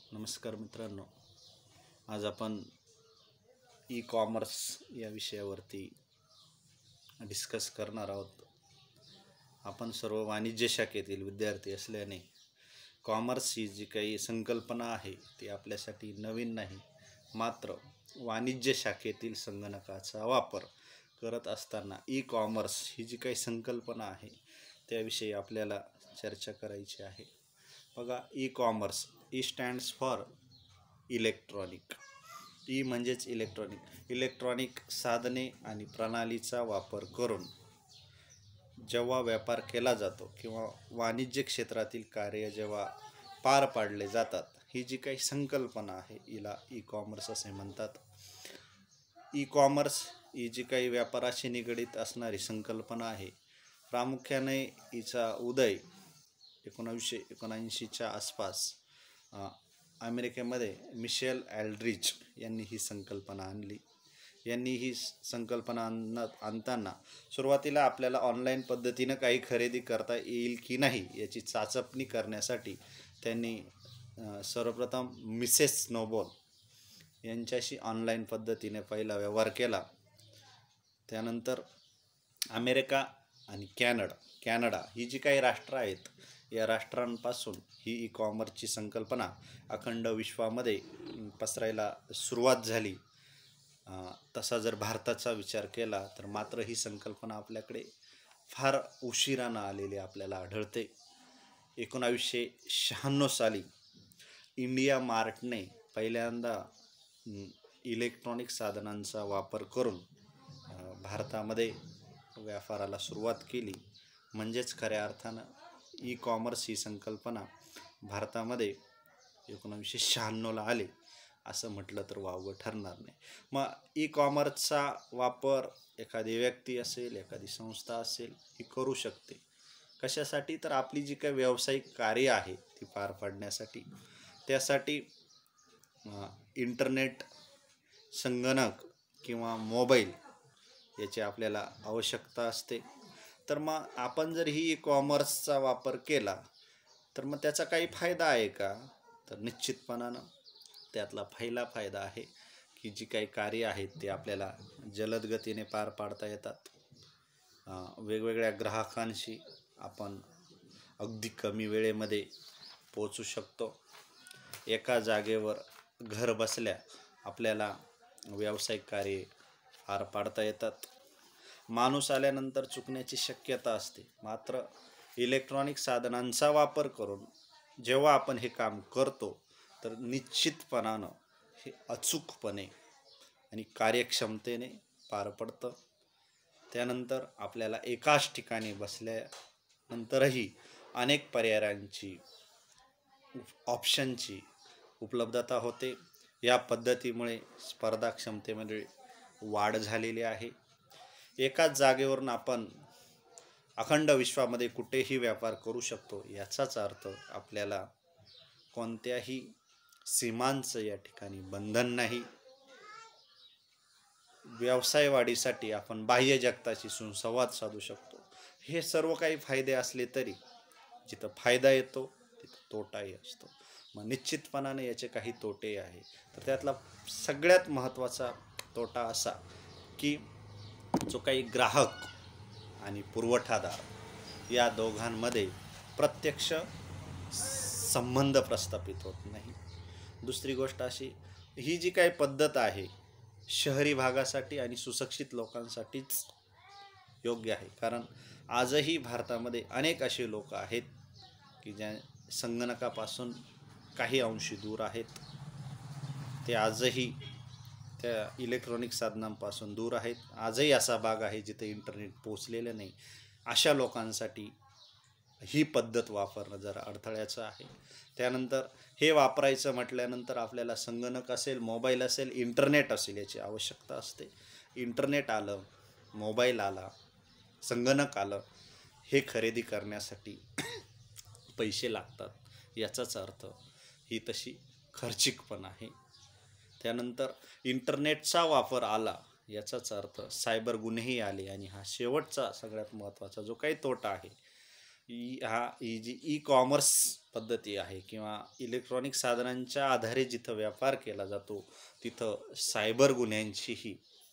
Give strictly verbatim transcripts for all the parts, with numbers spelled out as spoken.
नमस्कार मित्रांनो, आज आपण ई कॉमर्स या विषयावरती डिस्कस करणार आहोत. आपण सर्व वाणिज्य शाखेतील विद्यार्थी असल्याने कॉमर्स ही जी काही संकल्पना आहे ती आपल्यासाठी नवीन नाही. मात्र वाणिज्य शाखेतील संगणकाचा वापर करत असताना ई कॉमर्स ही जी काही संकल्पना आहे त्याविषयी आपल्याला चर्चा करायची आहे. बघा, E commerce, E stands for electronic. E म्हणजेच इलेक्ट्रॉनिक इलेक्ट्रॉनिक साधने आणि प्रणालीचा वापर करून जेव्हा व्यापार केला जातो किंवा वाणिज्य क्षेत्रातील कार्य जेव्हा पार पाडले जातात, ही जी काही संकल्पना आहे हिला ई कॉमर्स असे म्हणतात. ई कॉमर्स ही जी काही व्यापाराशी निगडीत असणारी संकल्पना आहे, प्रामुख्याने हिचा उदय एकोणावीसशे एकोणऐंशीच्या आसपास अमेरिकेमध्ये मिशेल ॲल्ड्रिच यांनी ही संकल्पना आणली. यांनी ही संकल्पना आणत आणताना सुरुवातीला आपल्याला ऑनलाईन पद्धतीनं काही खरेदी करता येईल की नाही याची चाचपणी करण्यासाठी त्यांनी सर्वप्रथम मिसेस स्नोबॉल यांच्याशी ऑनलाईन पद्धतीने पहिला व्यवहार केला. त्यानंतर अमेरिका आणि कॅनडा कॅनडा ही जी काही राष्ट्र आहेत, या राष्ट्रांपासून ही ई कॉमर्सची संकल्पना अखंड विश्वामध्ये पसरायला सुरुवात झाली. तसा जर भारताचा विचार केला तर मात्र ही संकल्पना आपल्याकडे फार उशिरानं आलेली आपल्याला आढळते. एकोणावीसशे शहाण्णव साली इंडिया मार्टने पहिल्यांदा इलेक्ट्रॉनिक साधनांचा वापर करून भारतामध्ये व्यापाराला सुरुवात केली. म्हणजेच खऱ्या अर्थानं ई कॉमर्स ही संकल्पना भारतामध्ये एकोणावीसशे शहाण्णवला आले असं म्हटलं तर वावगं ठरणार नाही. मग ई कॉमर्सचा वापर एखादी व्यक्ती असेल, एखादी संस्था असेल, ही करू शकते. कशासाठी? तर आपली जी काही व्यावसायिक कार्य आहे ती पार पाडण्यासाठी. त्यासाठी इंटरनेट, संगणक किंवा मोबाईल याची आपल्याला आवश्यकता असते. तर मग आपण जर ही ई कॉमर्सचा वापर केला तर मग त्याचा काही फायदा आहे का? तर निश्चितपणानं त्यातला पहिला फायदा आहे की जी काही कार्य आहेत ते आपल्याला जलद गतीने पार पाडता येतात. वेगवेगळ्या ग्राहकांशी आपण अगदी कमी वेळेमध्ये पोचू शकतो. एका जागेवर घर बसल्या आपल्याला व्यावसायिक कार्य पार पाडता येतात. माणूस आल्यानंतर चुकण्याची शक्यता असते. मात्र इलेक्ट्रॉनिक साधनांचा वापर करून जेव्हा आपण हे काम करतो तर निश्चितपणानं हे अचूकपणे आणि कार्यक्षमतेने पार पडतं. त्यानंतर आपल्याला एकाच ठिकाणी बसल्यानंतरही अनेक पर्यायांची ऑप्शनची उपलब्धता होते. या पद्धतीमुळे स्पर्धा क्षमतेमध्ये वाढ झालेली आहे. एकाच जागेवरून आपण अखंड विश्वामध्ये कुठेही व्यापार करू शकतो. याचाच अर्थ आपल्याला कोणत्याही सीमांचं या ठिकाणी बंधन नाही. व्यवसाय वाढीसाठी आपण बाह्य जगताशी सुसंवाद साधू शकतो. हे सर्व काही फायदे असले तरी जिथं फायदा येतो तिथं तोटाही असतो. मग निश्चितपणाने याचे काही तोटे आहे. तर त्यातला सगळ्यात महत्त्वाचा तोटा असा की जो काही ग्राहक आणि पुरवठादार या दोघांमध्ये प्रत्यक्ष संबंध प्रस्थापित होत नाही. दुसरी गोष्ट अशी, ही जी काही पद्धत आहे शहरी भागासाठी आणि सुशिक्षित लोकांसाठीच योग्य आहे. कारण आजही भारतामध्ये अनेक असे लोक आहेत की ज्या संगणकापासून काही अंशी दूर आहेत. ते आजही त्या इलेक्ट्रॉनिक साधनांपासून दूर आहेत. आजही असा भाग आहे जिथे इंटरनेट पोचलेलं नाही. अशा लोकांसाठी ही पद्धत वापरणं जरा अडथळ्याचं आहे. त्यानंतर हे वापरायचं म्हटल्यानंतर आपल्याला संगणक असेल, मोबाईल असेल, इंटरनेट असेल याची आवश्यकता असते. इंटरनेट आलं, मोबाईल आला, संगणक आलं, हे खरेदी करण्यासाठी पैसे लागतात. याचाच अर्थ ही तशी खर्चिक पण आहे. त्यानंतर इंटरनेटचा वापर आला याचाच अर्थ सायबर गुन्हेही आले. आणि हा शेवटचा सगळ्यात महत्त्वाचा जो काही तोटा आहे ई हा ही जी ई कॉमर्स पद्धती आहे किंवा इलेक्ट्रॉनिक साधनांच्या आधारे जिथं व्यापार केला जातो तिथं सायबर गुन्ह्यांचीही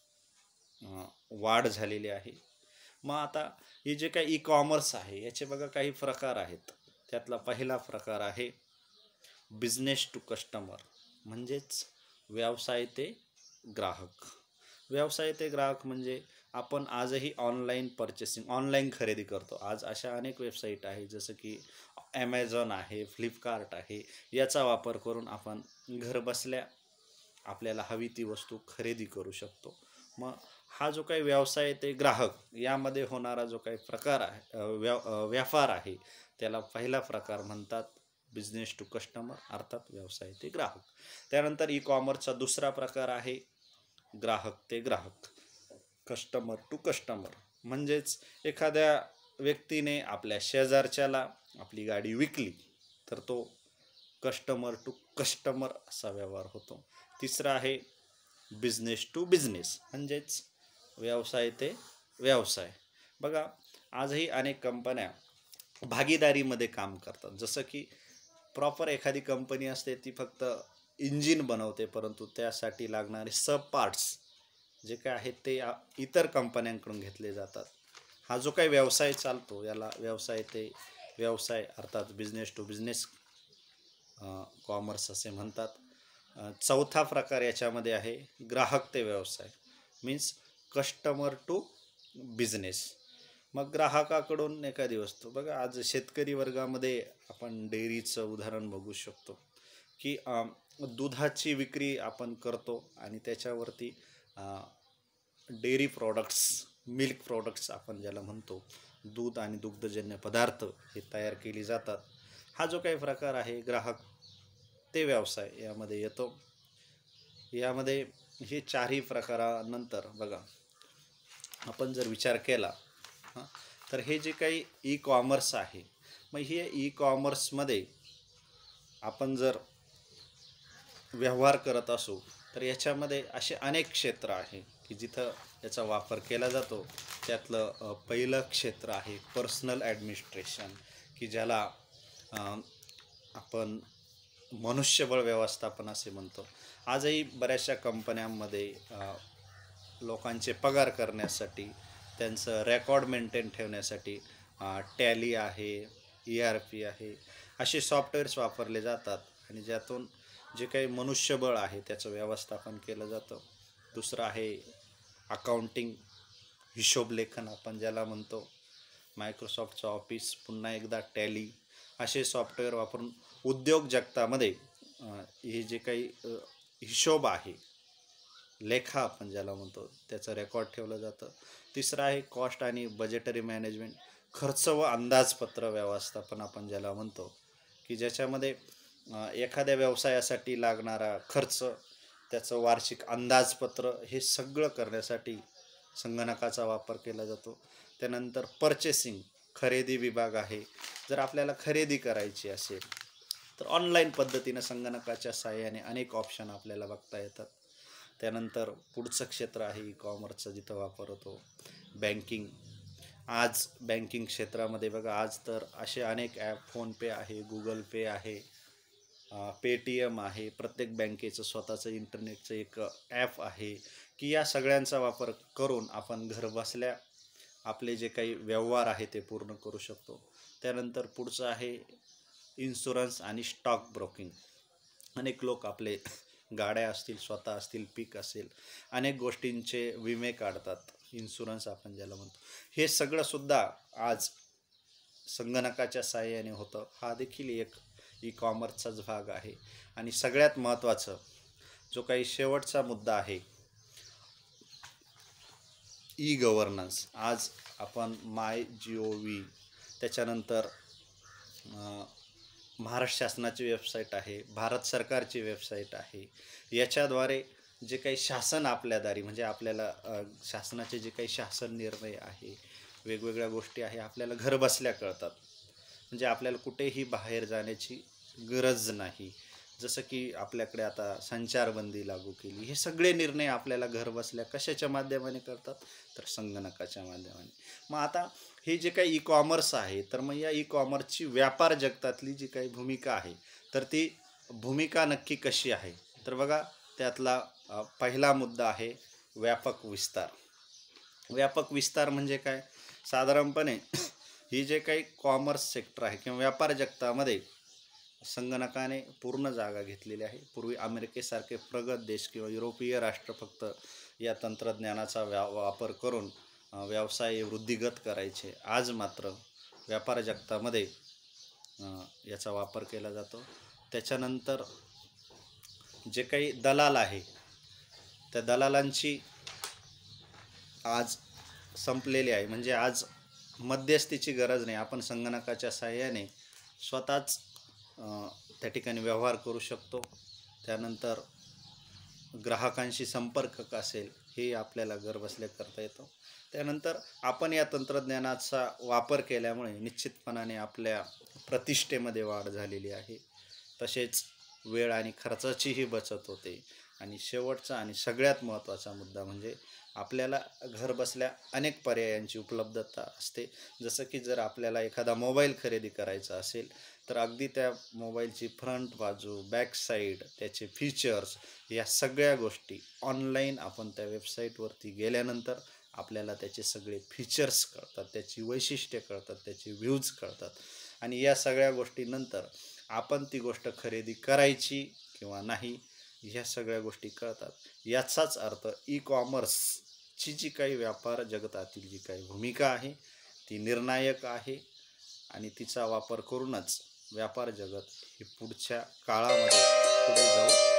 वाढ झालेली आहे. मग आता हे जे काही ई कॉमर्स आहे याचे बघा काही प्रकार आहेत. त्यातला पहिला प्रकार आहे बिझनेस टू कस्टमर, म्हणजेच व्यवसाय ते ग्राहक. व्यवसाय ते ग्राहक म्हणजे आपण आजही ऑनलाईन पर्चेसिंग, ऑनलाईन खरेदी करतो. आज अशा अनेक वेबसाईट आहे जसं की ॲमेझॉन आहे, फ्लिपकार्ट आहे. याचा वापर करून आपण घर बसल्या आपल्याला हवी ती वस्तू खरेदी करू शकतो. मग हा जो काही व्यवसाय ते ग्राहक यामध्ये होणारा जो काही प्रकार आहे, व्या व्यापार आहे, त्याला पहिला प्रकार म्हणतात बिझनेस टू कस्टमर, अर्थात व्यवसाय ते ग्राहक. त्यानंतर ई कॉमर्सचा दुसरा प्रकार आहे ग्राहक ते ग्राहक, कस्टमर टू कस्टमर. म्हणजेच एखाद्या व्यक्तीने आपल्या शेजारच्याला आपली गाडी विकली तर तो कस्टमर टू कस्टमर असा व्यवहार होतो. तिसरा आहे बिझनेस टू बिझनेस, म्हणजेच व्यवसाय ते व्यवसाय. बघा आजही अनेक कंपन्या भागीदारीमध्ये काम करतात. जसं की प्रॉपर एखादी कंपनी असते ती फक्त इंजिन बनवते, परंतु त्यासाठी लागणारे सब पार्ट्स जे काय आहेत ते इतर कंपन्यांकडून घेतले जातात. हा जो काही व्यवसाय चालतो याला व्यवसाय ते व्यवसाय अर्थात बिझनेस टू बिझनेस कॉमर्स असे म्हणतात. चौथा प्रकार याच्यामध्ये आहे ग्राहक ते व्यवसाय, मीन्स कस्टमर टू बिझनेस. मग ग्राहकाकडून एखादी वस्तू, बघा आज शेतकरी वर्गामध्ये आपण डेअरीचं उदाहरण बघू शकतो की दुधाची विक्री आपण करतो आणि त्याच्यावरती डेअरी प्रॉडक्ट्स, मिल्क प्रॉडक्ट्स आपण ज्याला म्हणतो, दूध आणि दुग्धजन्य पदार्थ हे तयार केली जातात. हा जो काही प्रकार आहे ग्राहक ते व्यवसाय यामध्ये येतो. यामध्ये हे चारही प्रकारानंतर बघा आपण जर विचार केला हां तर हे जे काही ई कॉमर्स आहे, मग हे ई कॉमर्समध्ये आपण जर व्यवहार करत असू तर याच्यामध्ये असे अनेक क्षेत्र आहे की जिथं याचा वापर केला जातो. त्यातलं पहिलं क्षेत्र आहे पर्सनल ॲडमिनिस्ट्रेशन, की ज्याला आपण मनुष्यबळ व्यवस्थापन असे म्हणतो. आजही बऱ्याचशा कंपन्यांमध्ये लोकांचे पगार करण्यासाठी, त्यांचं रेकॉर्ड मेंटेन ठेवण्यासाठी टॅली आहे, ई आर पी आहे, असे सॉफ्टवेअर्स वापरले जातात आणि ज्यातून जे काही मनुष्यबळ आहे त्याचं व्यवस्थापन केलं जातं. दुसरं आहे अकाउंटिंग, हिशोबलेखन आपण ज्याला म्हणतो. मायक्रोसॉफ्टचं ऑफिस, पुन्हा एकदा टॅली, असे सॉफ्टवेअर वापरून उद्योग जगतामध्ये हे जे काही हिशोब आहे, लेखा आपण ज्याला म्हणतो, त्याचं रेकॉर्ड ठेवलं जातं. तिसरं आहे कॉस्ट आणि बजेटरी मॅनेजमेंट, खर्च व अंदाजपत्र व्यवस्थापन आपण ज्याला म्हणतो, की ज्याच्यामध्ये एखाद्या व्यवसायासाठी लागणारा खर्च, त्याचं वार्षिक अंदाजपत्र हे सगळं करण्यासाठी संगणकाचा वापर केला जातो. त्यानंतर पर्चेसिंग, खरेदी विभाग आहे. जर आपल्याला खरेदी करायची असेल तर ऑनलाईन पद्धतीनं संगणकाच्या सहाय्याने अनेक ऑप्शन आपल्याला बघता येतात. त्यानंतर पुढचं क्षेत्र आहे ई कॉमर्सचा जिथं वापर होतो बँकिंग. आज बँकिंग क्षेत्रामध्ये बघा आज तर असे अनेक ॲप, फोनपे आहे, गुगल पे आहे, पेटीएम आहे, प्रत्येक बँकेचं स्वतःचं इंटरनेटचं एक ॲप आहे, की या सगळ्यांचा वापर करून आपण घर बसल्या आपले जे काही व्यवहार आहे ते पूर्ण करू शकतो. त्यानंतर पुढचं आहे इन्शुरन्स आणि स्टॉक ब्रोकिंग. अनेक लोक आपले गाड्या असतील, स्वतः असतील, पीक असेल, अनेक गोष्टींचे विमे काढतात, इन्शुरन्स आपण ज्याला म्हणतो. हे सगळं सुद्धा आज संगणकाच्या सहाय्याने होतं. हा देखील एक ई कॉमर्सचाच भाग आहे. आणि सगळ्यात महत्त्वाचं जो काही शेवटचा मुद्दा आहे ई गव्हर्नन्स. आज आपण माय जी ओ व्ही, त्याच्यानंतर महाराष्ट्र शासनाची वेबसाईट आहे, भारत सरकारची वेबसाईट आहे, याच्याद्वारे जे काही शासन आपल्या दारी, म्हणजे आपल्याला शासनाचे जे काही शासन निर्णय आहे, वेगवेगळ्या गोष्टी आहे, आपल्याला घर बसल्या कळतात. म्हणजे आपल्याला कुठेही बाहेर जाण्याची गरज नाही. जसं की आपल्याकडे आता संचारबंदी लागू केली, हे सगळे निर्णय आपल्याला घर बसल्या कशाच्या माध्यमाने करतात तर संगणकाच्या माध्यमाने. मग आता हे जे काही ई कॉमर्स आहे, तर मग या ई कॉमर्सची व्यापार जगतातली जी काही भूमिका आहे, तर ती भूमिका नक्की कशी आहे? तर बघा, त्यातला अ, पहिला मुद्दा आहे व्यापक विस्तार. व्यापक विस्तार म्हणजे काय? साधारणपणे ही जे काही कॉमर्स सेक्टर आहे किंवा व्यापार जगतामध्ये संगणकाने पूर्ण जागा घेतलेली आहे. पूर्वी अमेरिकेसारखे प्रगत देश किंवा युरोपीय राष्ट्र फक्त या तंत्रज्ञानाचा व्या वापर करून अ, व्यवसाय वृद्धिगत करायचे. आज मात्र व्यापार जगतामध्ये अ, याचा वापर केला जातो. त्याच्यानंतर जे काही दलाल आहे, त्या दलालांची आज संपलेली आहे. म्हणजे आज मध्यस्थीची गरज नाही. आपण संगणकाच्या सहाय्याने स्वतःच अ, त्या ठिकाणी व्यवहार करू शकतो. त्यानंतर ग्राहकांशी संपर्क असेल, हे आपल्याला घरबसल्या करता येतो. त्यानंतर आपण या तंत्रज्ञानाचा वापर केल्यामुळे निश्चितपणाने आपल्या प्रतिष्ठेमध्ये वाढ झालेली आहे. तसेच वेळ आणि खर्चाचीही बचत होते. आणि शेवटचा आणि सगळ्यात महत्त्वाचा मुद्दा म्हणजे आपल्याला घरबसल्या अनेक पर्यायांची उपलब्धता असते. जसं की जर आपल्याला एखादा मोबाईल खरेदी करायचा असेल, तर अगदी त्या मोबाईलची फ्रंट बाजू, बॅक साईड, त्याचे फीचर्स, या सगळ्या गोष्टी ऑनलाईन आपण त्या वेबसाईटवरती गेल्यानंतर आपल्याला त्याचे सगळे फीचर्स कळतात, त्याची वैशिष्ट्ये कळतात, त्याचे व्ह्यूज कळतात. आणि या सगळ्या गोष्टीनंतर आपण ती गोष्ट खरेदी करायची किंवा नाही, ह्या सगळ्या गोष्टी कळतात. याचाच अर्थ ई कॉमर्सची जी काही व्यापार जगतातील जी काही भूमिका आहे, ती निर्णायक आहे. आणि तिचा वापर करूनच व्यापार जगत हे पुढच्या काळामध्ये पुढे जाऊ